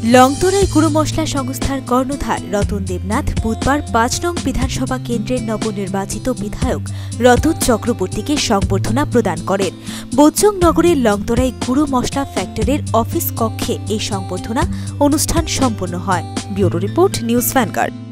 লংতরায় গুঁড়ো মশলা সংস্থার কর্ণধার রতন দেবনাথ বুধবার ৫ নং বিধানসভা কেন্দ্রের নবনির্বাচিত বিধায়ক রতন চক্রবর্তীকে সংবর্ধনা প্রদান করেন। বোচং নগরের লংতরায় গুঁড়ো মশলা ফ্যাক্টরির অফিস কক্ষে এই সংবর্ধনা অনুষ্ঠান সম্পন্ন হয়। Bureau report, news vanguard.